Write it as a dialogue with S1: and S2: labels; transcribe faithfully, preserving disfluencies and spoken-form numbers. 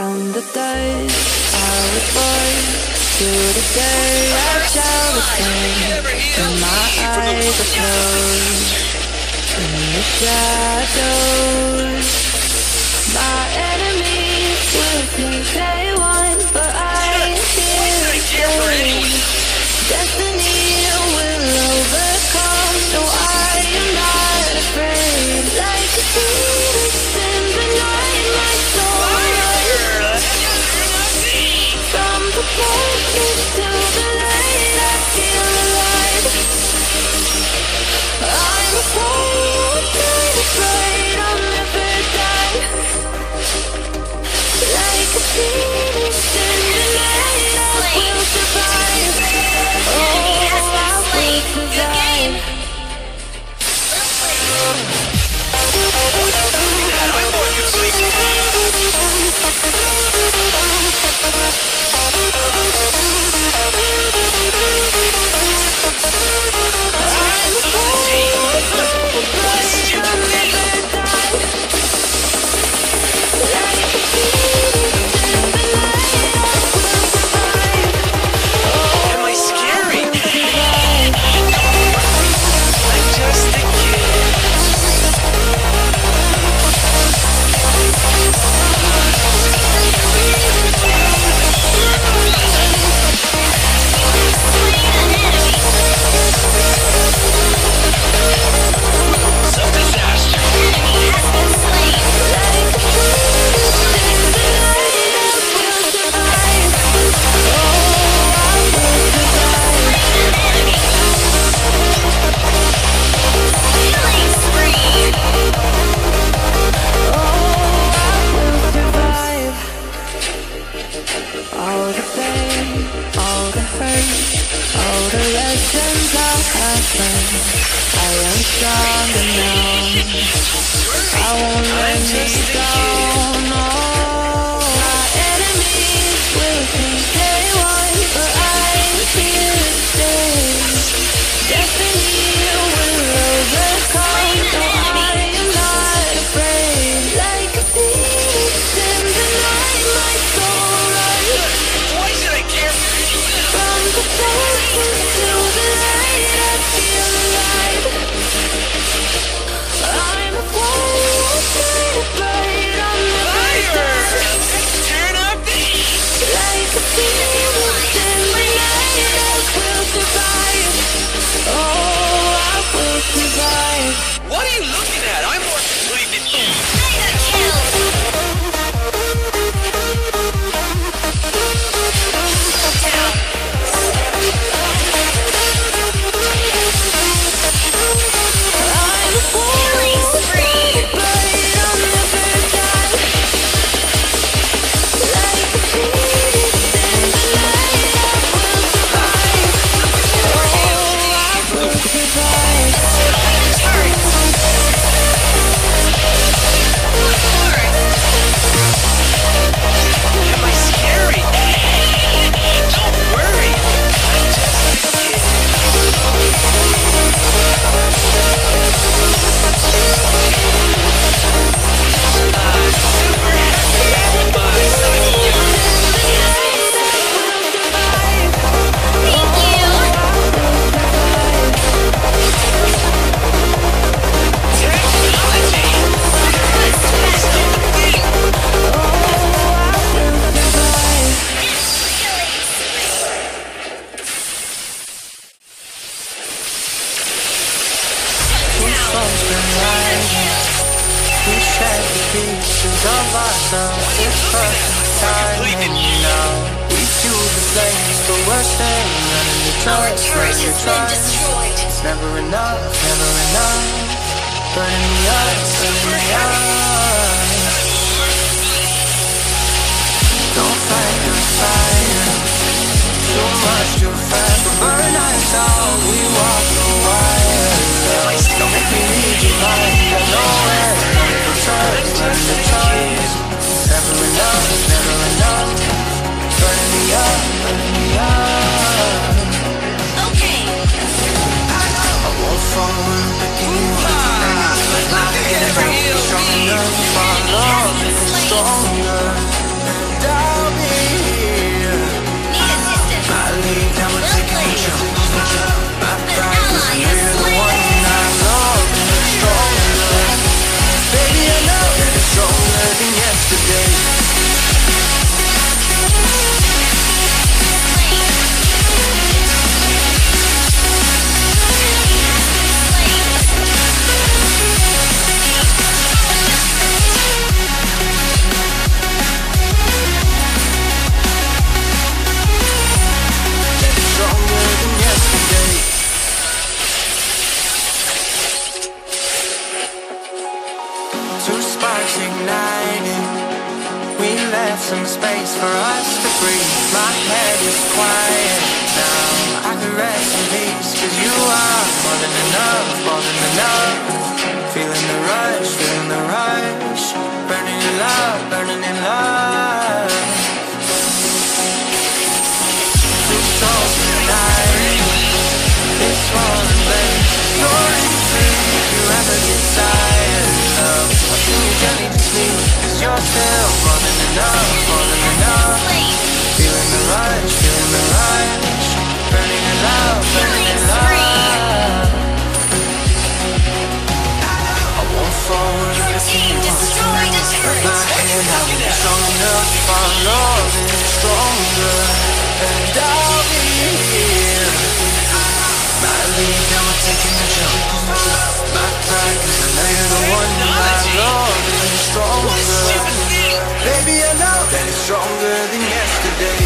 S1: From the dust I was born, to the day I shall return. And my eyes are closed in the shadows. My enemies will think they won, but I fear stay. Destiny will overcome, so I am not afraid. Like a phoenix in the night, my soul runs. From the darkness to the light, I feel alive. I'm a soul, kind of bright, I'll never die. Like a phoenix in the night, I will survive. Oh, I will survive.
S2: Stronger
S1: and I'll be here.
S2: Need assistance.
S1: My lead, now we're taking control. My pride, 'cause I know you're the one I love and stronger. Baby, I know that it's stronger than yesterday. Ignited, we left some space for us to breathe. My head is quiet now, I can rest in peace, 'cause you are more than enough, more than enough. Feeling the rush, feeling the rush, burning in love, burning in love. Two souls tonight, this one place, you're in free. If you ever desire love, I'll sing your journey to sleep, 'cause you're still more than enough, more than enough. Feeling the rush, feeling the rush, burning in love, burning in love. I won't fall if you want to hurt my hand. I will be strong enough if our love is stronger, and I'll be here. My lead, now I'm taking control. My pride, 'cause I know you're the one that I love and stronger. Baby, I know that it's stronger than yesterday.